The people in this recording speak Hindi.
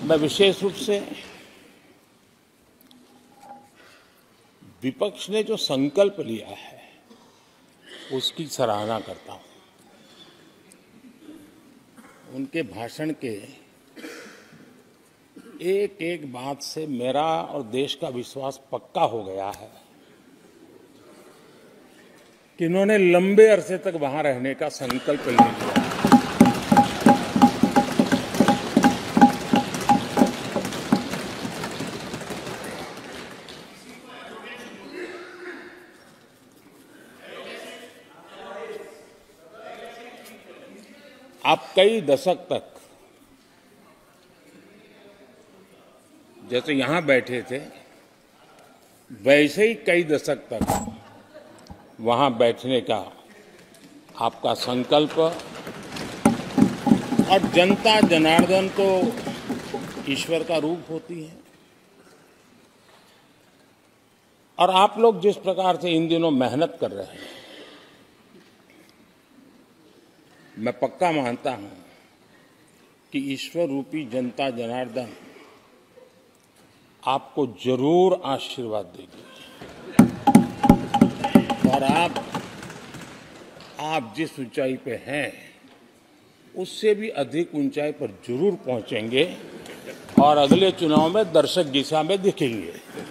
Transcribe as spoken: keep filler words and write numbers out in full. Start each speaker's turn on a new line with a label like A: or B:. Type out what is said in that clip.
A: मैं विशेष रूप से विपक्ष ने जो संकल्प लिया है उसकी सराहना करता हूं। उनके भाषण के एक एक बात से मेरा और देश का विश्वास पक्का हो गया है कि इन्होंने लंबे अरसे तक वहां रहने का संकल्प ले लिया। आप कई दशक तक जैसे यहां बैठे थे वैसे ही कई दशक तक वहां बैठने का आपका संकल्प, और जनता जनार्दन तो ईश्वर का रूप होती है, और आप लोग जिस प्रकार से इन दिनों मेहनत कर रहे हैं, मैं पक्का मानता हूं कि ईश्वर रूपी जनता जनार्दन आपको जरूर आशीर्वाद देगी और आप आप जिस ऊंचाई पे हैं उससे भी अधिक ऊंचाई पर जरूर पहुंचेंगे और अगले चुनाव में दर्शक दिशा में दिखेंगे।